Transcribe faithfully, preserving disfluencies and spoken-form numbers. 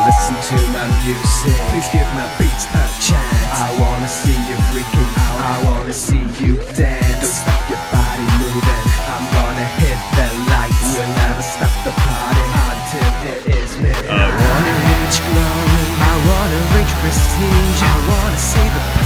listen to my music. Please give my beats a chance. I wanna see you freaking out, I wanna see you dance. Don't stop your body moving, I'm gonna hit the lights. We'll never stop the party until it is midnight. I wanna reach glory, I wanna reach prestige, I wanna see the